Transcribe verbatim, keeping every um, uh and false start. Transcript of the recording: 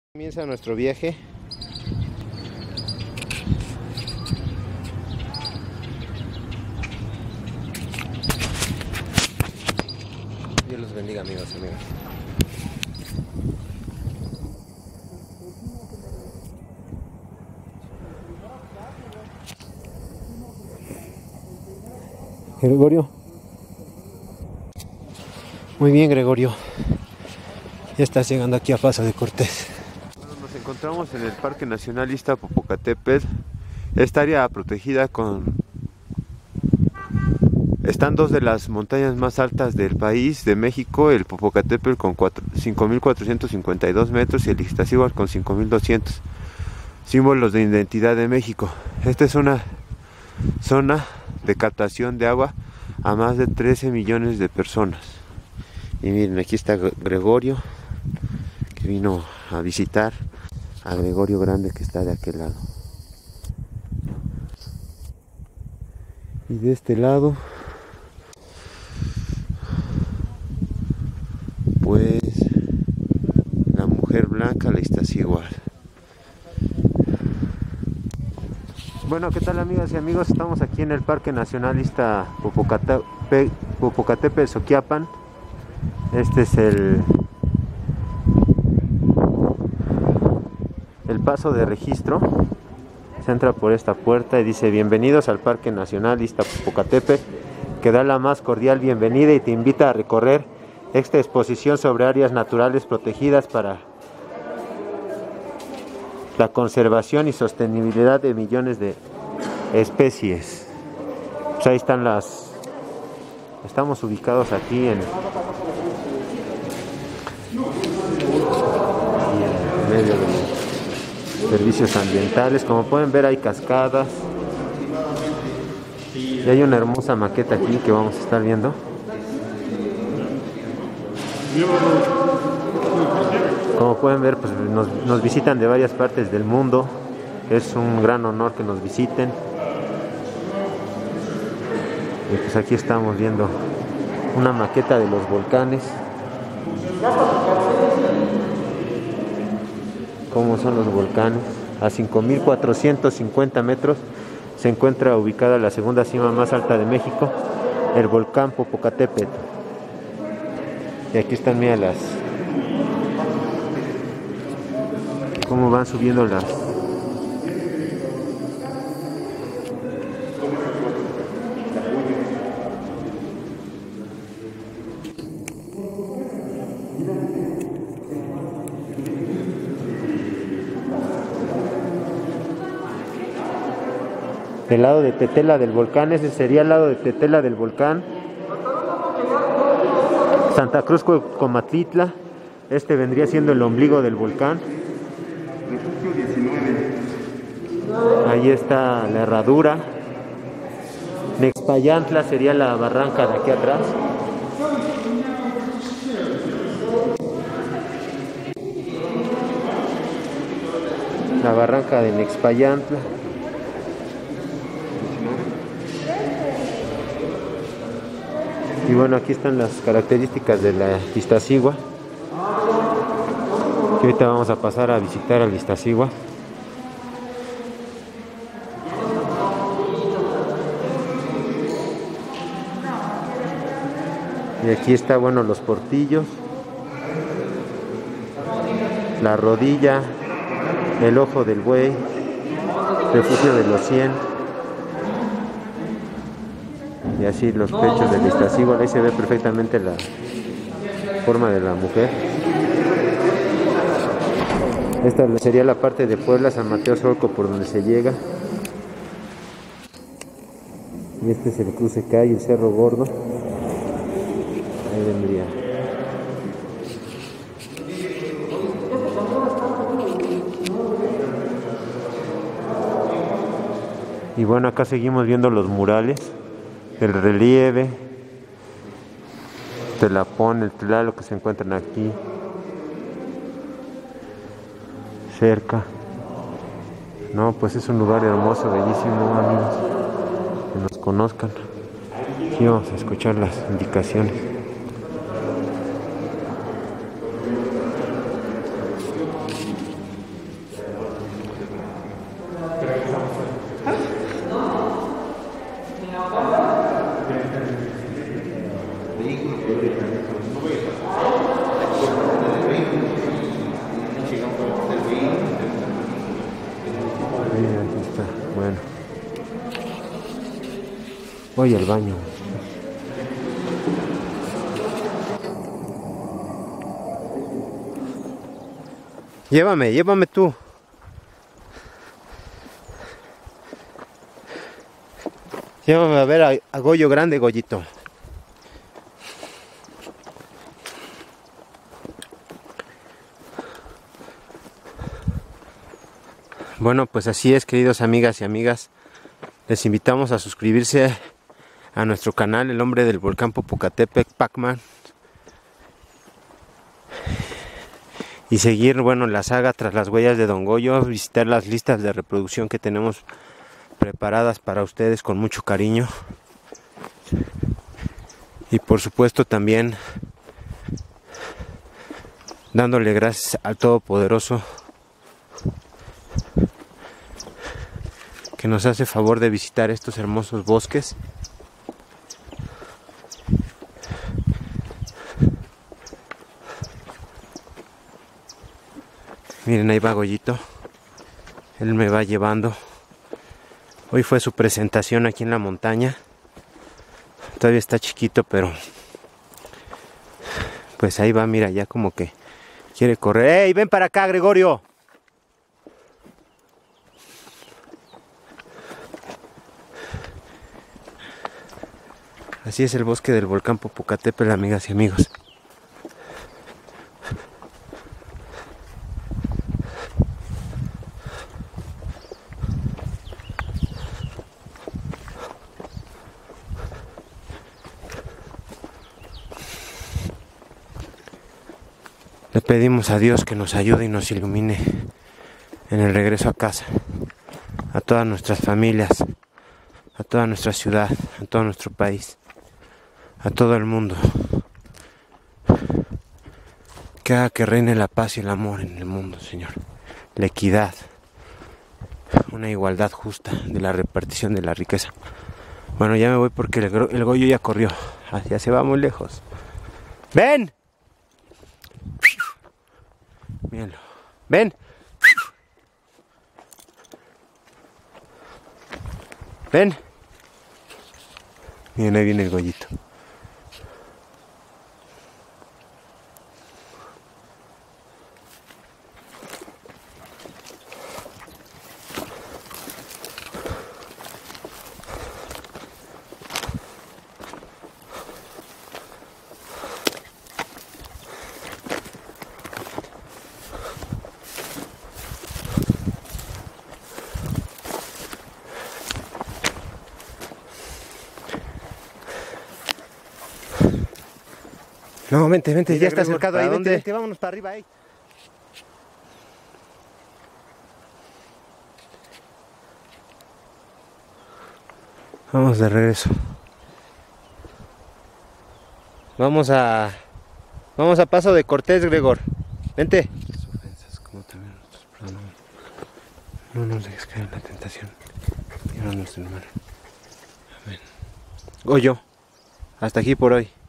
Comienza nuestro viaje. Dios los bendiga, amigos y amigas. Gregorio. Muy bien, Gregorio. Ya estás llegando aquí a Paso de Cortés. Nos encontramos en el Parque Nacional Iztapo-Popocatépetl. Esta área protegida con... Están dos de las montañas más altas del país, de México, el Popocatépetl con cinco mil cuatrocientos cincuenta y dos metros y el Iztaccíhuatl con cinco mil doscientos, símbolos de identidad de México. Esta es una zona de captación de agua a más de trece millones de personas. Y miren, aquí está Gregorio, que vino a visitar a Gregorio Grande, que está de aquel lado. Y de este lado, pues, la mujer blanca, la Iztaccíhuatl. Bueno, ¿qué tal, amigas y amigos? Estamos aquí en el Parque Nacional Iztapo-Popocatépetl-Zoquiapan. Este es el el paso de registro. Se entra por esta puerta y dice: bienvenidos al Parque Nacional Iztapo-Popocatépetl, que da la más cordial bienvenida y te invita a recorrer esta exposición sobre áreas naturales protegidas para la conservación y sostenibilidad de millones de especies. Pues ahí están las... Estamos ubicados aquí en, en medio de los servicios ambientales. Como pueden ver, hay cascadas y hay una hermosa maqueta aquí que vamos a estar viendo. Como pueden ver, pues nos, nos visitan de varias partes del mundo. Es un gran honor que nos visiten. Y pues aquí estamos viendo una maqueta de los volcanes. Cómo son los volcanes. A cinco mil cuatrocientos cincuenta metros se encuentra ubicada la segunda cima más alta de México, el volcán Popocatépetl. Y aquí están, mira, las cómo van subiendo las del lado de Tetela del volcán. Ese sería el lado de Tetela del volcán. Santa Cruz Comatitla, este vendría siendo el ombligo del volcán. Ahí está la herradura. Nexpayantla sería la barranca de aquí atrás. La barranca de Nexpayantla. Y bueno, aquí están las características de la Iztaccíhuatl. Y ahorita vamos a pasar a visitar al Iztaccíhuatl. Y aquí está, bueno, los portillos, la rodilla, el ojo del buey, refugio de los cien. Y así los pechos del Iztaccíhuatl. Ahí se ve perfectamente la forma de la mujer. Esta sería la parte de Puebla, San Mateo Solco, por donde se llega. Y este es el cruce que hay, el Cerro Gordo. Ahí vendría. Y bueno, acá seguimos viendo los murales, el relieve, Telapón, el Tlaloc que se encuentran aquí cerca. No, pues es un lugar hermoso, bellísimo, amigos, que nos conozcan. Aquí vamos a escuchar las indicaciones. Voy al baño. Llévame, llévame tú. Llévame a ver a, a Goyo grande, Goyito. Bueno, pues así es, queridos amigas y amigas. Les invitamos a suscribirse a nuestro canal, El Hombre del Volcán Popocatépetl, Pac-Man. Y seguir, bueno, la saga tras las huellas de Don Goyo, visitar las listas de reproducción que tenemos preparadas para ustedes con mucho cariño. Y por supuesto también dándole gracias al Todopoderoso que nos hace favor de visitar estos hermosos bosques. Miren, ahí va Goyito. Él me va llevando. Hoy fue su presentación aquí en la montaña. Todavía está chiquito, pero pues ahí va, mira, ya como que quiere correr. ¡Ey, ven para acá, Gregorio! Así es el bosque del volcán Popocatépetl, amigas y amigos. Le pedimos a Dios que nos ayude y nos ilumine en el regreso a casa, a todas nuestras familias, a toda nuestra ciudad, a todo nuestro país, a todo el mundo. Que haga que reine la paz y el amor en el mundo, Señor. La equidad, una igualdad justa de la repartición de la riqueza. Bueno, ya me voy porque el, el Goyo ya corrió, ya se va muy lejos. ¡Ven! Míralo. ¡Ven! ¡Ven! Miren, ahí viene el Goyito. No, vente, vente, ya está acercado ahí, vente, vente, vámonos para arriba ahí. Vamos de regreso. Vamos a... Vamos a Paso de Cortés, Gregor. Vente. Las ofensas, como también nuestros pronombres. No nos dejes caer en la tentación. Y no nuestro hermano. Amén. Goyo, hasta aquí por hoy.